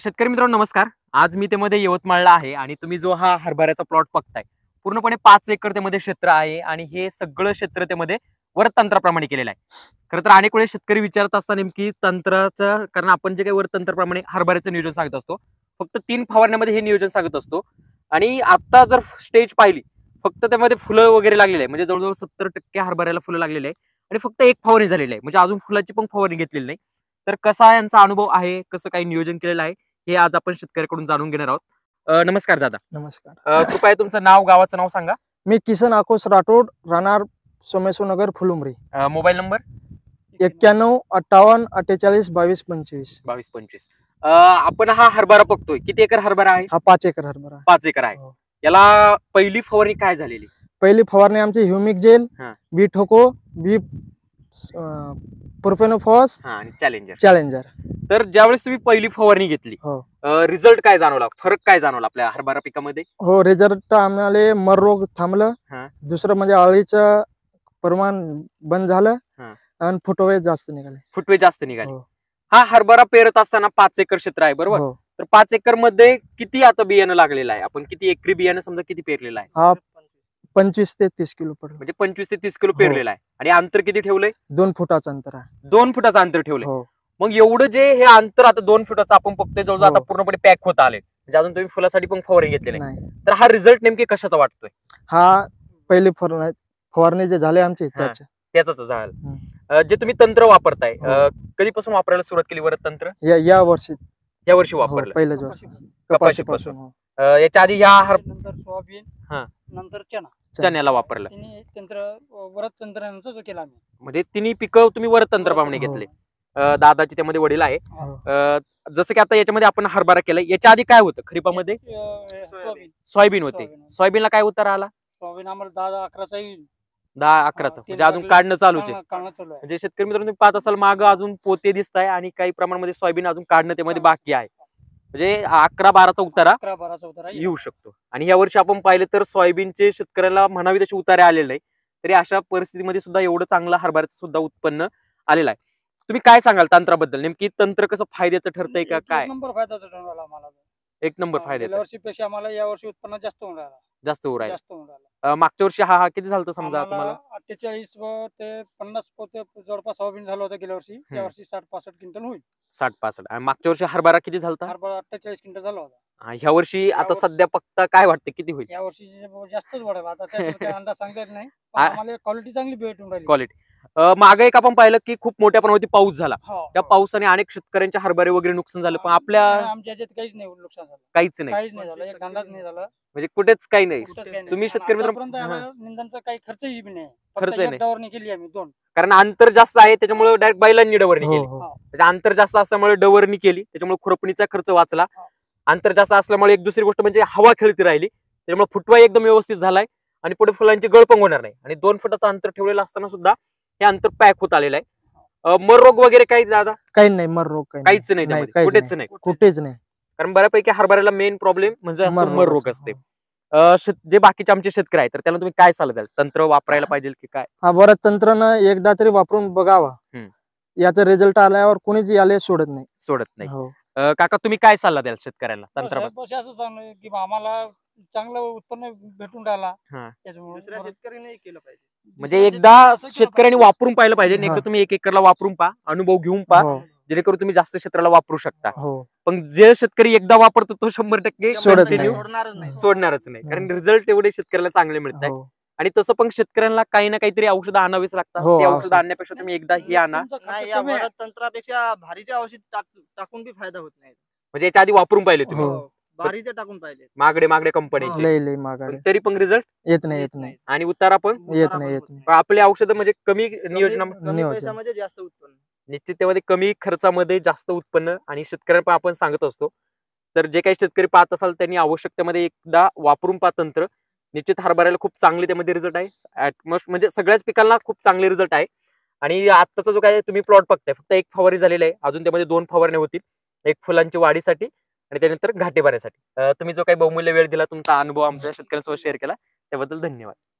शेतकरी मित्रांनो नमस्कार. आज मी त्यामध्ये यवतमाळला आहे आणि तुम्ही जो हा हरभऱ्याचा प्लॉट बघताय पूर्णपणे 5 एकर त्यामध्ये क्षेत्र आहे आणि हे सगळं क्षेत्र त्यामध्ये वर तंत्राप्रमाणे केलेलं आहे. खरं तर अनेक वेळेस शेतकरी विचारत असतात नेमकी तंत्राचं, कारण आपण जे काही वर तंत्राप्रमाणे हरभऱ्याचं नियोजन सांगत असतो फक्त 3 फवारण्यामध्ये हे नियोजन सांगत असतो. आणि आता जर स्टेज पाहिली फक्त त्यामध्ये फुलं वगैरे लागलेले आहे, म्हणजे जवळजवळ 70% हरभऱ्याला फुलं लागलेले आहे आणि फक्त एक फवारणी झालेली आहे, म्हणजे अजून फुलाची पण फवारणी घेतलेली नाही. तर कसा यांचा अनुभव आहे, कसं काही नियोजन केलेलं आहे हे आज आपण शेतकऱ्याकडून जाणून घेणार आहोत. नमस्कार दादा. नमस्कार. कृपया तुमचं नाव, गावाचं नाव सांगा. मी किसन आकोश राठोड, राहणार सोमेश्वरनगर, फुलुंब्री. Mobile number 91 58 48 22 25. 22-25. आपण हा हरभरा बघतोय, किती एकर हरभरा आहे? हा 5 एकर हरभरा आहे. 5 एकर आहे. हो. याला पहिली फवारणी काय झालेली? पहिली फवारणी आमची ह्युमिक जेल, हा. बी ठोको, बी प्रोफेनोफॉस आणि चॅलेंजर. चॅलेंजर. तर ज्यावेळेस तुम्ही पहिली फवारणी घेतली हो. रिझल्ट काय जाणवला, फरक काय जाणवला आपल्या हरभरा पिकामध्ये? हो, रिझल्ट आम्हाला मर रोग थांबलं. हा. दुसरं म्हणजे अळीचं प्रमाण बंद झालं. हा. आणि फुटवे जास्त निघाले. फुटवे जास्त निघाले. हो. हा हरभरा पेरत असताना 5 एकर क्षेत्र आहे बरोबर? हो. तर 5 एकर मध्ये किती आता बियाणं लागलेलं आहे? आपण किती एकरी बियाणं समजा किती पेरलेलं आहे? हा 25 ते 30 किलो पडलं. म्हणजे 25 ते 30 किलो पेरलेलं आहे. आणि अंतर किती ठेवलंय? 2 फुटाचं अंतर आहे. 2 फुटाचं अंतर ठेवलंय. हो. मग एवढं जे हे अंतर आता 2 फुटाचं आपण बघतोय जवळजवळ आता पूर्णपणे पॅक होत आले, म्हणजे अजून तुम्ही फुलासाठी पण फवारणी घेतलेली नाही. तर हा रिझल्ट नेमके कशाचा वाटतोय? हा पहिली फवारणी जे झाले आमचे त्याचाच झालं. जे तुम्ही तंत्र वापरताय कधीपासून वापरायला सुरुवात केली बरं तंत्र? या वर्षी. या वर्षी वापरलं. पहिल्याच वर्षी कपाशीपासून. याच्या आधी या सोयाबीन, नंतर चण्याला वापरलं. वरद तंत्राचं केलं आम्ही. म्हणजे तिन्ही पिकं तुम्ही वरद तंत्राप्रमाणे घेतले. दादाची त्यामध्ये वडील आहे. जसं की आता याच्यामध्ये आपण हरभरा केलाय, याच्या आधी काय होतं खरीपामध्ये? सोयाबीन होते. सोयाबीनला काय उत्तर आला? सोयाबीन आम्हाला 10-11चा येईल. 10-11चा म्हणजे अजून काढणं चालूच आहे. आहे. म्हणजे शेतकरी मित्रांनो तुम्ही पाहत असाल मागं अजून पोते दिसत आहे आणि काही प्रमाणामध्ये सोयाबीन अजून काढणं त्यामध्ये बाकी आहे. म्हणजे 11-12चा उतारा येऊ शकतो. आणि या वर्षी आपण पाहिलं तर सोयाबीनचे शेतकऱ्याला म्हणावी तसे उतारे आलेले नाही, तरी अशा परिस्थितीमध्ये सुद्धा एवढं चांगलं हरभऱ्याचं सुद्धा उत्पन्न आलेलं आहे. तुम्ही काय सांगाल तंत्राबद्दल? नेमकी तंत्र कसं फायद्याचं ठरतंय का काय? 1 नंबर फायद्याचं ठरला आम्हाला. 1 नंबर फायद्याचं. वर्षीपेक्षा आम्हाला या वर्षी उत्पन्न जास्त होऊन राहिलं. जास्त होऊ राहिलं. मागच्या वर्षी हा किती झालं समजा तुम्हाला? 48 ते 50 पोते जवळपास सोयाबीन झालं होतं गेल्या वर्षी. या वर्षी 60-65 क्विंटल होईल. 60-65. आणि मागच्या वर्षी हरभरा किती झाला? हरभरा 48 क्विंटल झाला होता. ह्या वर्षी आता सध्या पक्ता काय वाटतं किती होईल? या वर्षी जास्तच वाढेल. आता त्याचा काही अंदाज सांगता येत नाही. आम्हाला क्वालिटी चांगली भेटून राहिली. क्वालिटी. मागे एक आपण पाहिलं की खूप मोठ्या प्रमाणात पाऊस झाला. त्या पावसाने अनेक शेतकऱ्यांचे हरभरे वगैरे नुकसान झालं, पण आपल्या आमच्या याच्यात काहीच नाही नुकसान झालं. काहीच नाही झालं. एक धंदाच नाही झाला. म्हणजे कुठेच काही नाही. तुम्ही शेतकरी निंदनचा काही खर्चही नाही. खर्च नाही. डवरणी केली आम्ही 2. कारण अंतर जास्त आहे त्याच्यामुळे डायरेक्ट बैलांनी डवरणी केली. म्हणजे अंतर जास्त असल्यामुळे डवरणी केली, त्याच्यामुळे खुरपणीचा खर्च वाचला. अंतर जास्त असल्यामुळे एक दुसरी गोष्ट म्हणजे हवा खेळती राहिली, त्याच्यामुळे फुटवा एकदम व्यवस्थित झालाय आणि पुढे फुलांची गळपंग होणार नाही. आणि 2 फुटाचं अंतर ठेवलेलं असताना सुद्धा हे अंतर पॅक होत आलेलं आहे. मर रोग वगैरे काही दादा? काही नाही. मर रोग काहीच नाही, कुठेच नाही. कुठेच नाही. कारण बऱ्यापैकी हरभऱ्याला मेन प्रॉब्लेम म्हणजे मर रोग असते. जे बाकीचे आमचे शेतकरी आहेत तर त्याला तुम्ही काय सल्ला द्याल? तंत्र वापरायला पाहिजे की काय? हा बरं तंत्रनं एकदा तरी वापरून बघावा. याचा रिझल्ट आल्यावर कोणीच याला सोडत नाही. काका तुम्ही काय सल्ला द्याल शेतकऱ्याला तंत्राबद्दल? असं सांगणं की आम्हाला चांगलं उत्पन्न भेटून राहिला, शेतकरी नाही केलं पाहिजे. म्हणजे एकदा शेतकऱ्यांनी वापरून पाहिलं पाहिजे. एकदा तुम्ही 1 एकरला वापरून पहा, अनुभव घेऊन पहा, जेणेकरून तुम्ही जास्त क्षेत्राला वापरू शकता. पण जे शेतकरी एकदा वापरतो तो 100% सोडणारच नाही. कारण रिझल्ट एवढे शेतकऱ्याला चांगले मिळत आहे. आणि तसं पण शेतकऱ्यांना काही ना काहीतरी औषधं आणावीच लागतात. ते औषधं आणण्यापेक्षा तुम्ही एकदा हे आणा. तंत्रापेक्षा भारीचे औषध टाकून बी फायदा होत नाही. म्हणजे याच्या आधी वापरून पाहिले तुम्ही? भारीचे टाकून पाहिले मागडे कंपनीचे, तरी पण रिझल्ट येत नाही. आणि उतारा पण येत नाही. आपले औषधं म्हणजे कमी पैशामध्ये जास्त उत्पन्न, निश्चित त्यामध्ये कमी खर्चामध्ये जास्त उत्पन्न. आणि शेतकऱ्यांना पण आपण सांगत असतो, तर जे काही शेतकरी पाहत असाल त्यांनी आवश्यकतेमध्ये एकदा वापरून पहा तंत्र. निश्चित हरभऱ्याला खूप चांगले त्यामध्ये रिझल्ट आहे. म्हणजे सगळ्याच पिकांना खूप चांगले रिझल्ट आहे. आणि आत्ताचा जो काय तुम्ही प्लॉट बघताय फक्त 1 फवारणी झालेला आहे, अजून त्यामध्ये 2 फवारण्या होतील. 1 फुलांची वाढीसाठी आणि त्यानंतर घाटे भरण्यासाठी. तुम्ही जो काही बहुमूल्य वेळ दिला, तुमचा अनुभव आमच्या शेतकऱ्यांसोबत शेअर केला त्याबद्दल धन्यवाद.